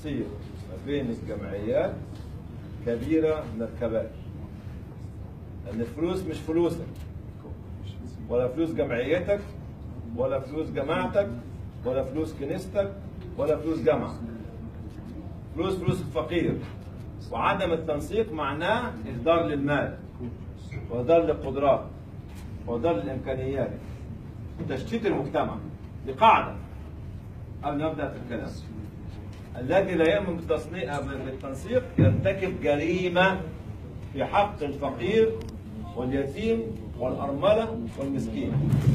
التنسيق ما بين الجمعيات كبيرة من الكبائر. لأن الفلوس مش فلوسك، ولا فلوس جمعيتك، ولا فلوس جماعتك، ولا فلوس كنيستك، ولا فلوس جامعة. فلوس الفقير. وعدم التنسيق معناه إهدار للمال، وإهدار للقدرات، وإهدار للإمكانيات، وتشتيت المجتمع. دي قاعدة قبل ما نبدأ في الكلام. الذي لا يؤمن بالتنسيق يرتكب جريمة في حق الفقير واليتيم والأرملة والمسكين.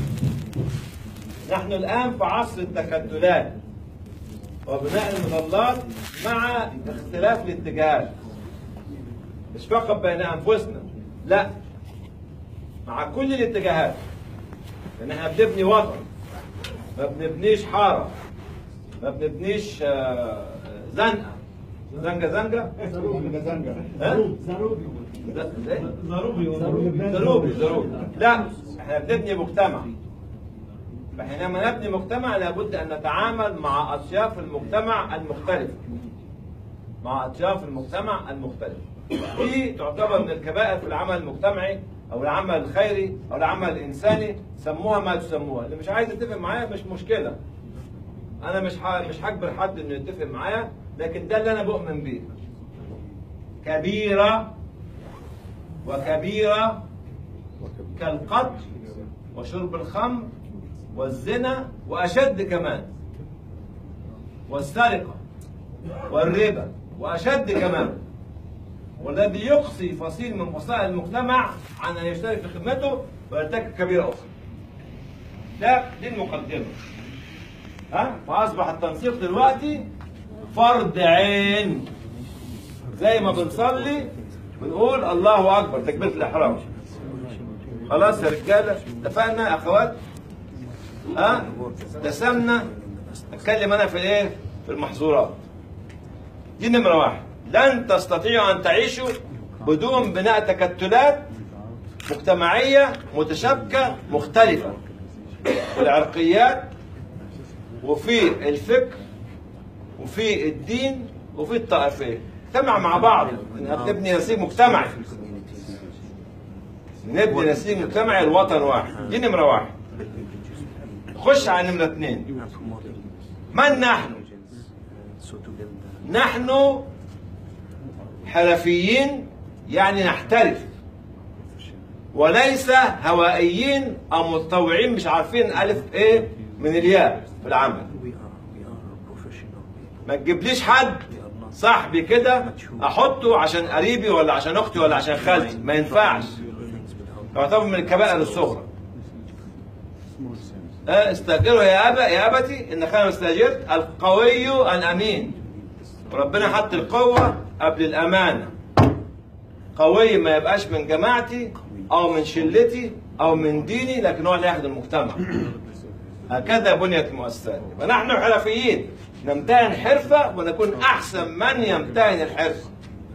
نحن الآن في عصر التكتلات وبناء المظلات مع اختلاف الاتجاهات، مش فقط بين أنفسنا، لا، مع كل الاتجاهات. لأن احنا بنبني وطن، ما بنبنيش حارة، ما بنبنيش زنقة. زنقة زروبي. لا، احنا بنبني مجتمع. فحينما نبني مجتمع لابد ان نتعامل مع اطياف المجتمع المختلفة. دي تعتبر من الكبائر في العمل المجتمعي او العمل الخيري او العمل الانساني، سموها ما تسموها. اللي مش عايز يتفق معايا مش مشكلة، انا مش هجبر حد انه يتفق معايا، لكن ده اللي انا بؤمن بيه. كبيرة وكبيرة كالقتل وشرب الخمر والزنا، واشد كمان، والسرقة والربا، واشد كمان. والذي يقصي فصيل من فصائل المجتمع عن ان يشترك في خدمته ويرتكب كبيرة اخرى. دي المقدمة. فاصبح التنسيق دلوقتي فرض عين. زي ما بنصلي بنقول الله اكبر، تكبيرة الاحرام. خلاص يا رجاله، اتفقنا يا اخوات؟ ابتسمنا. اتكلم انا في ايه؟ في المحظورات. دي نمرة واحد. لن تستطيعوا ان تعيشوا بدون بناء تكتلات مجتمعية متشابكة مختلفة في العرقيات وفي الفكر وفي الدين وفي الطائفية. اجتمع مع بعض، نبني نسيج مجتمعي. نبني نسيج مجتمعي، الوطن واحد. دي نمرة واحد. خش على نمرة اثنين. من نحن؟ نحن حرفيين، يعني نحترف، وليس هوائيين او متطوعين مش عارفين الف ايه من الياء في العمل. ما تجيبليش حد صاحبي كده احطه عشان قريبي ولا عشان اختي ولا عشان خالتي، ما ينفعش. يعتبر من الكبائر الصغرى. استاجره يا ابتي ان خير استاجرت القوي الامين. وربنا حط القوه قبل الامانه. قوي ما يبقاش من جماعتي او من شلتي او من ديني، لكن هو اللي يخدم المجتمع. هكذا بنيت المؤسسات. يبقى نحن حرفيين، نمتهن حرفه ونكون احسن من يمتهن الحرفه.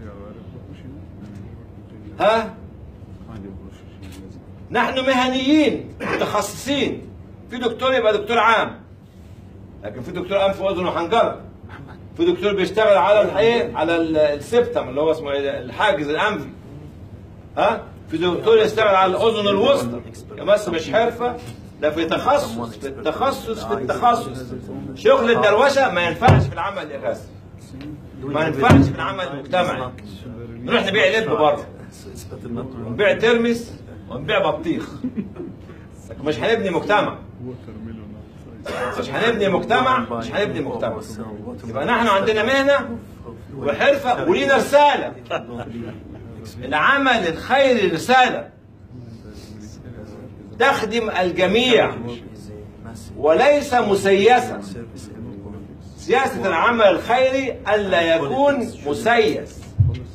نحن مهنيين متخصصين. في دكتور يبقى دكتور عام، لكن في دكتور انف واذن وحنجره. في دكتور بيشتغل على الايه؟ على السبتم اللي هو اسمه الحاجز الانفي. في دكتور يشتغل على الاذن الوسطى. بس مش حرفه، ده في تخصص في التخصص. شغل الدروشه ما ينفعش في العمل الاغاثي، ما ينفعش في العمل المجتمعي. نروح نبيع لب بره، ونبيع ترمس، ونبيع بطيخ. مش هنبني مجتمع. مش هنبني مجتمع. يبقى نحن عندنا مهنه وحرفه ولينا رساله. العمل الخيري رساله تخدم الجميع وليس مسيسا. سياسه العمل الخيري الا يكون مسيس.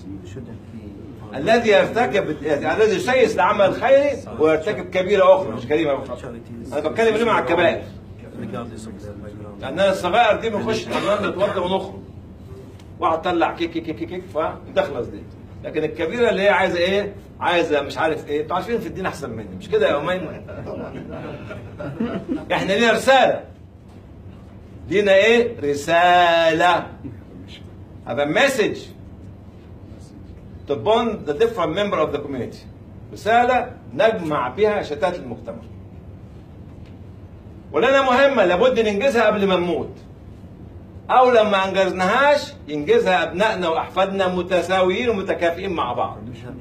الذي يسيس العمل الخيري ويرتكب كبيره اخرى، مش جريمه اخرى. انا بتكلم اليوم على الكبائر، لاننا الصغائر دي بنخش الحمام نتوضى ونخرج، واحد طلع كيك فنخلص دي. لكن الكبيره اللي هي عايزه ايه؟ عايزه مش عارف ايه. انتوا عارفين في الدين احسن مني، مش كده يا امين؟ احنا لينا رساله. لينا ايه؟ رساله. have a message to bond the different member of the community. رسالة نجمع بها شتات المجتمع. ولنا مهمة لابد ننجزها قبل ما نموت. أو لما أنجزناهاش ينجزها أبنائنا وأحفادنا متساويين ومتكافئين مع بعض.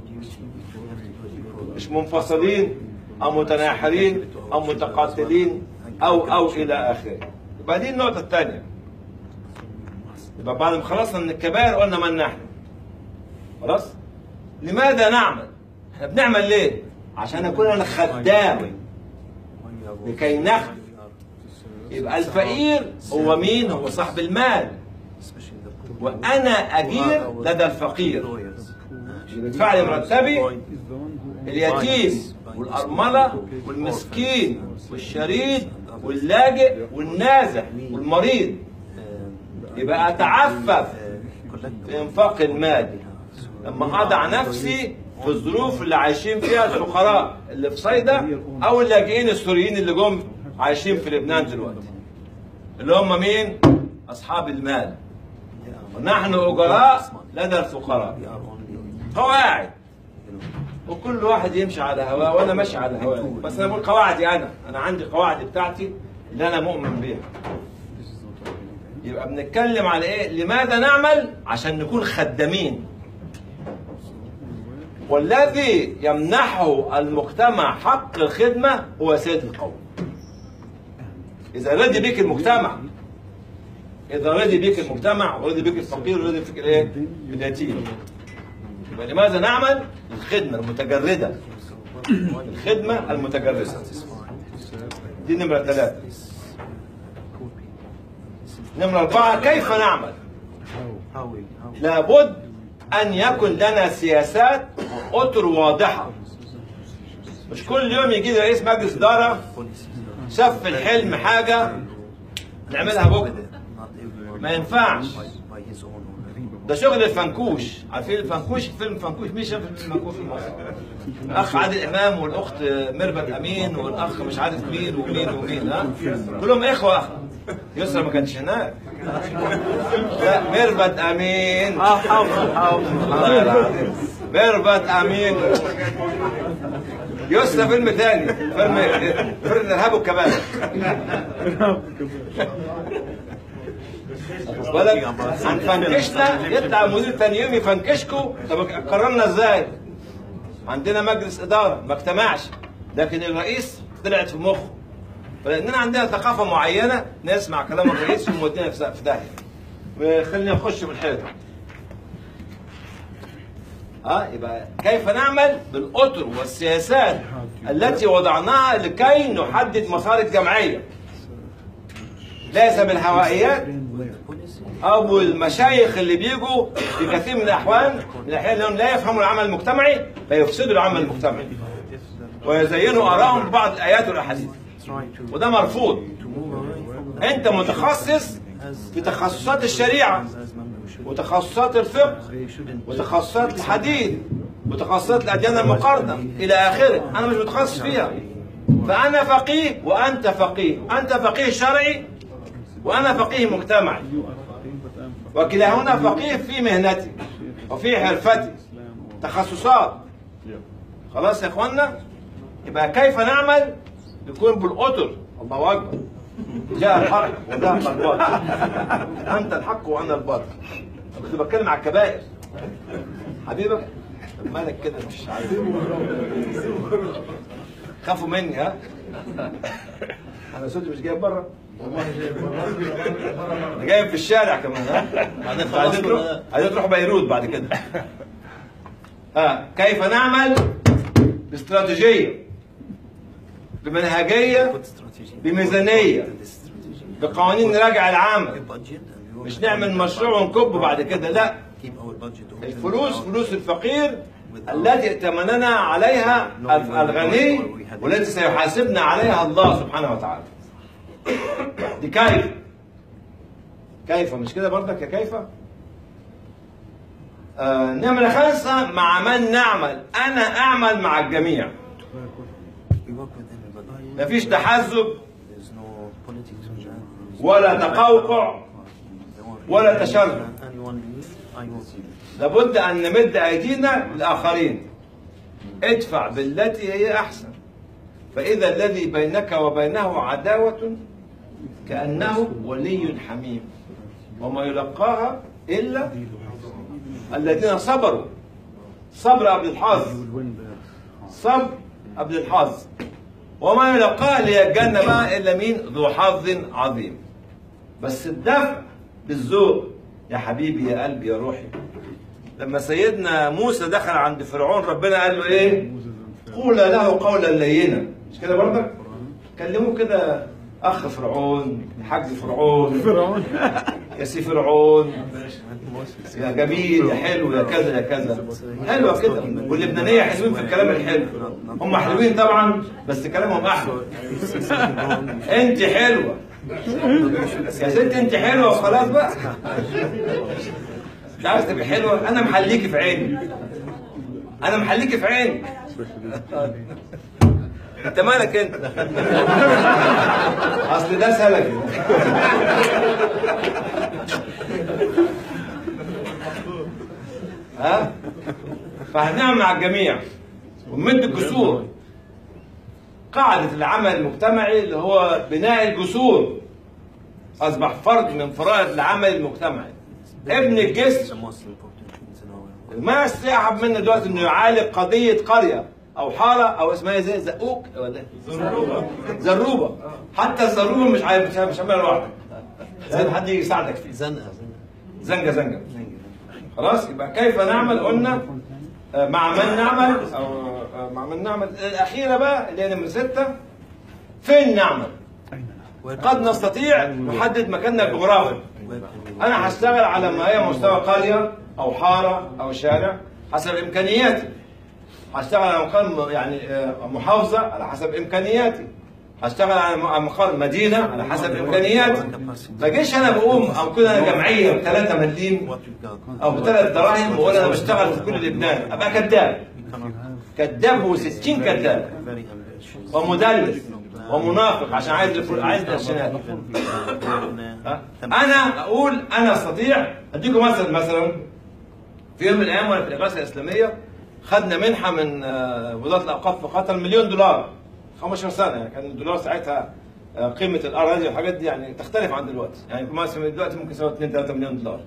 مش منفصلين أو متناحرين أو متقاتلين أو إلى آخره. يبقى دي النقطة الثانية. يبقى بعد ما خلصنا من الكبائر قلنا من نحن. خلاص؟ لماذا نعمل؟ احنا بنعمل ليه؟ عشان أكون أنا خدام لكي نخدم. يبقى الفقير هو مين؟ هو صاحب المال. وأنا أجير لدى الفقير. يدفع لي مرتبي اليتيم والأرملة والمسكين والشريد واللاجئ والنازح والمريض. يبقى أتعفف في إنفاق المال لما أضع نفسي في الظروف اللي عايشين فيها الفقراء اللي في صيدا أو اللاجئين السوريين اللي جم عايشين في لبنان دلوقتي، اللي هم مين؟ أصحاب المال. ونحن أجراء لدى الفقراء. هو قاعد وكل واحد يمشي على هواه وأنا ماشي على هواه، بس أنا بقول قواعدي، أنا عندي قواعد بتاعتي اللي أنا مؤمن بيها. يبقى بنتكلم على إيه؟ لماذا نعمل؟ عشان نكون خدامين. والذي يمنحه المجتمع حق الخدمة هو سيد القوم. إذا رضي بيك المجتمع، إذا رضي بيك المجتمع ورضي بيك الفقير ورضي بيك الإيه؟ اليتيم. يبقى لماذا نعمل؟ الخدمة المتجردة. الخدمة المتجردة. دي نمرة 3. نمرة 4 كيف نعمل؟ لابد أن يكن لنا سياسات أطر واضحة. مش كل يوم يجي لي رئيس مجلس إدارة شاف في الحلم حاجة نعملها بكرة. ما ينفعش. ده شغل الفنكوش. عارفين الفنكوش؟ فيلم فنكوش. مين شاف الفنكوش في مصر؟ الأخ عادل إمام والأخت ميرفت أمين والأخ مش عارف مين ومين ومين. ها؟ كلهم إخوة. يسرا ما كانش هناك. لا ميرفت أمين. ميرفت أمين. يسرا فيلم ثاني. فيلم الإرهاب والكباب. بالك هنفنكشنا يطلع مدير ثاني يوم يفنكشكوا. طب قررنا ازاي؟ عندنا مجلس اداره ما اجتمعش، لكن الرئيس طلعت في مخه. فلاننا عندنا ثقافه معينه نسمع كلام الرئيس ومودينا في داهيه وخلينا نخش في الحيطه. يبقى كيف نعمل بالاطر والسياسات التي وضعناها لكي نحدد مسار الجمعيه، ليس بالهوائيات أو المشايخ اللي بيجوا في كثير من الأحيان لأنهم لا يفهموا العمل المجتمعي فيفسدوا العمل المجتمعي ويزينوا آرائهم ببعض الآيات والأحاديث، وده مرفوض. أنت متخصص في تخصصات الشريعة وتخصصات الفقه وتخصصات الحديث وتخصصات الأديان المقارنة إلى آخره. أنا مش متخصص فيها، فأنا فقيه وأنت فقيه. أنت فقيه شرعي وأنا فقيه مجتمعي، وكلاهنا فقيه في مهنتي وفي حرفتي. تخصصات. خلاص يا اخوانا؟ يبقى كيف نعمل؟ نكون بالأطر. الله أكبر. جاء الحق وذهب الباطل. أنت الحق وأنا الباطل. كنت بتكلم على الكبائر. حبيبك مالك كده مش عارف. خافوا مني. ها؟ أنا صوتي مش جايب بره. والله انا جايب في الشارع كمان. ها عايزين تروحوا بيروت بعد كده. كيف نعمل؟ باستراتيجيه، بمنهجيه، بميزانيه، بقوانين نراجع العمل. مش نعمل مشروع ونكبه بعد كده. لا، الفلوس فلوس الفقير التي ائتمننا عليها الغني والتي سيحاسبنا عليها الله سبحانه وتعالى. دي كيف مش كده برضك يا كيف؟ نمرة 5 مع من نعمل. أنا أعمل مع الجميع. مفيش تحزب ولا تقوقع ولا تشرذم. لابد أن نمد أيدينا للآخرين. ادفع بالتي هي أحسن، فإذا الذي بينك وبينه عداوة كأنه ولي حميم، وما يلقاها إلا الذين صبروا. صبر قبل الحظ، صبر قبل الحظ. وما يلقاها ليجنى بقى إلا مين؟ ذو حظ عظيم. بس الدفع بالذوق يا حبيبي يا قلبي يا روحي. لما سيدنا موسى دخل عند فرعون ربنا قال له ايه؟ قول له قولا لينا، مش كده برضك؟ كلموه كده اخ فرعون، حاج فرعون، يا سي فرعون، يا جميل، يا حلو، يا كذا يا كذا. حلوه كده، واللبنانيه حلوين في الكلام الحلو. هم حلوين طبعا بس كلامهم احلى. انت حلوه يا ست، انت حلوه وخلاص بقى. مش عايز تبقى حلوه؟ انا محليكي في عيني، انا محليكي في عيني. انت مالك انت؟ اصل ده سلك. ها؟ فهنعمل مع الجميع ونمد الجسور. قاعدة العمل المجتمعي اللي هو بناء الجسور أصبح فرض من فرائض العمل المجتمعي. ابن الجسر ما يستحب منه دلوقتي انه يعالج قضية قرية أو حارة أو اسمها زي زقوق ولا زروبة. حتى الزروبة مش عاملها لوحدك، لازم حد يجي يساعدك فيه. زنقة. خلاص، يبقى كيف نعمل؟ قلنا مع من نعمل، أو مع من نعمل. الأخيرة بقى اللي هي نمرة 6، فين نعمل؟ قد نستطيع نحدد مكاننا الجغرافي. أنا هشتغل على ما هي مستوى قرية أو حارة أو شارع حسب إمكانياتي. هشتغل على مقام يعني محافظة على حسب إمكانياتي. هشتغل على مقام مدينة على حسب إمكانياتي. ما جيش أنا بقوم أو كده أنا جمعية ب3 مليم أو ب3 دراهم وأقول أنا بشتغل في كل لبنان، أبقى كذاب و60 كذاب ومدلس ومنافق عشان عايز قرشينات. انا اقول انا استطيع. اديكم مثلا في يوم من الايام وانا في الاغاثه الاسلاميه خدنا منحه من وزاره الاوقاف في قطر $1,000,000 15 سنه. يعني كان الدولار ساعتها قيمه الاراضي والحاجات دي يعني تختلف عن دلوقتي. يعني مثلا دلوقتي ممكن يساوي 2-3 مليون دولار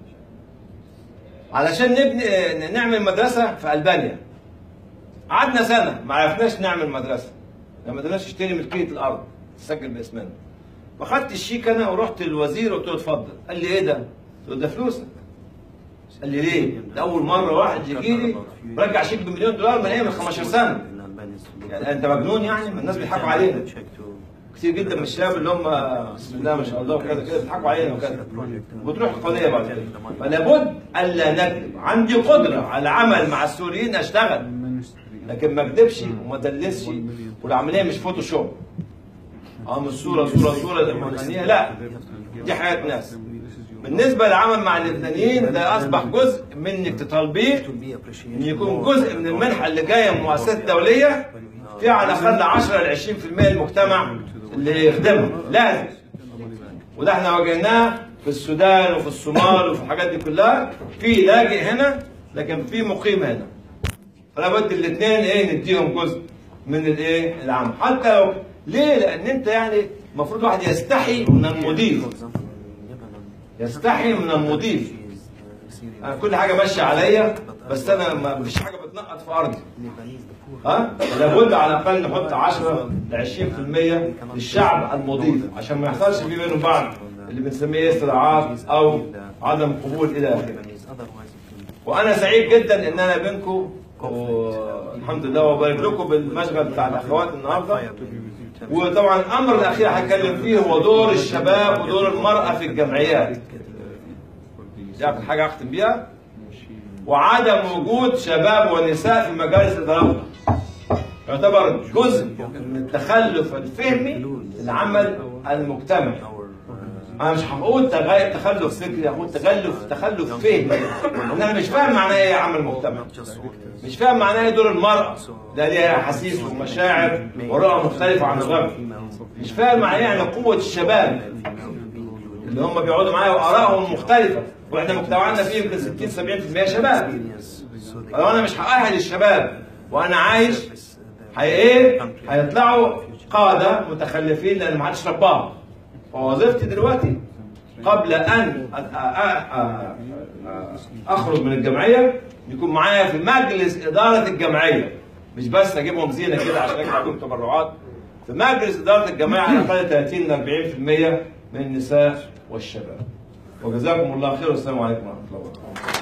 علشان نعمل مدرسه في البانيا. قعدنا سنه ما عرفناش نعمل مدرسه، ما قدرناش نشتري ملكيه الارض تسجل باسمنا. فاخدت الشيك انا ورحت للوزير وقلت له اتفضل. قال لي ايه ده؟ قلت له ده فلوسك. قال لي ليه؟ ده اول مره واحد يجي لي ورجع شيك ب$1,000,000 من 15 سنه. يعني انت مجنون يعني؟ ما الناس بيضحكوا علينا كتير جدا من الشباب اللي هم بسم الله ما شاء الله وكذا كده بيضحكوا علينا وكذا، وتروح القضيه بعد كده. فلابد الا نكذب. عندي قدره على العمل مع السوريين اشتغل، لكن ما اكذبش وما ادلسش، والعمليه مش فوتوشوب. مش صوره الامريكانيه، لا، دي حياه ناس. بالنسبه للعمل مع اللبنانيين ده اصبح جزء من انك تطالبيه ان يكون جزء من المنحه اللي جايه من المؤسسات الدوليه فيها على الاقل 10-20% المجتمع اللي يخدمها لازم. وده احنا واجهناه في السودان وفي الصومال وفي الحاجات دي كلها. في لاجئ هنا لكن في مقيم هنا، فلا بد الاثنين نديهم جزء من العمل. حتى لو ليه؟ لان انت يعني المفروض واحد يستحي من المضيف. يستحي من المضيف. انا كل حاجه ماشيه عليا بس انا ما فيش حاجه بتنقط في ارضي. لابد على الاقل نحط 10-20% للشعب المضيف عشان ما يحصلش في بينهم بعض اللي بنسميه صراعات او عدم قبول الى اخره. وانا سعيد جدا ان انا بينكم والحمد لله، وبارك لكم بالمشغل بتاع الاخوات النهارده. وطبعا الامر الاخير هتكلم فيه هو دور الشباب ودور المراه في الجمعيات. دي اخر حاجه اختم بيها. وعدم وجود شباب ونساء في مجالس الاداره يعتبر جزء من التخلف الفهمي للعمل المجتمعي. انا مش هقول تخلف فكري، هقول تخلف فهمي. انا مش فاهم معناه ايه عمل مجتمعي، مش فاهم معناه ايه دور المراه، ده ليها احاسيس ومشاعر ورؤى مختلفه عن الرجل. مش فاهم معناه يعني قوه الشباب اللي هم بيقعدوا معايا وارائهم مختلفه واحنا مجتمعنا فيه يمكن 60 70% شباب. لو انا مش هأهل الشباب وانا عايش هيطلعوا قاده متخلفين لان ما حدش رباهم. فوظيفتي دلوقتي قبل ان اخرج من الجمعيه يكون معايا في مجلس اداره الجمعيه، مش بس اجيبهم زينه كده عشان اجيب لهم تبرعات. في مجلس اداره الجمعيه على الاقل 30 ل 40% من النساء والشباب. وجزاكم الله خير والسلام عليكم ورحمه الله وبركاته.